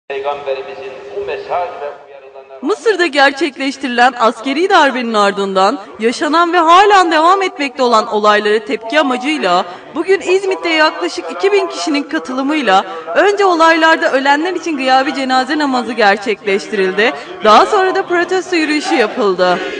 Peygamberimizin bu mesaj ve uyarılarına Mısır'da gerçekleştirilen askeri darbenin ardından yaşanan ve halen devam etmekte olan olaylara tepki amacıyla bugün İzmit'te yaklaşık 2000 kişinin katılımıyla önce olaylarda ölenler için gıyabi cenaze namazı gerçekleştirildi. Daha sonra da protesto yürüyüşü yapıldı.